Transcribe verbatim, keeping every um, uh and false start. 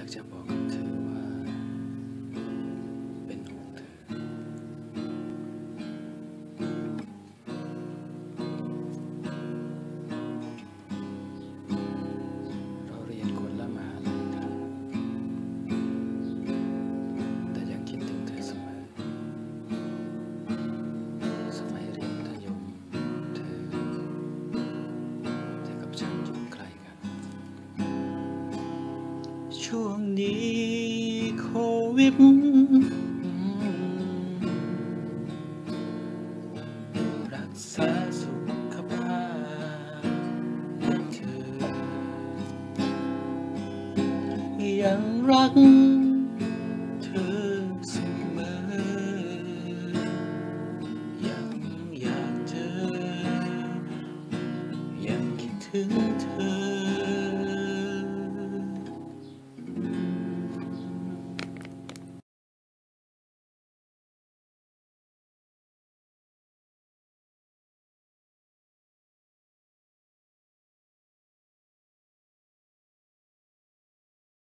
จะบอกกับเธอว่าเป็นห่วงเธอเราเรียนคนละมหาลัยกันแต่ยังคิดถึงเธอเสมอสมัยเรียนมัธยมเธอเธอกับฉันอยู่ใกล้กันช่วงนี้โควิดรักษาสุขภาพเธอยังรักเธอเสมอยังอยากเจอยังคิดถึงเธอ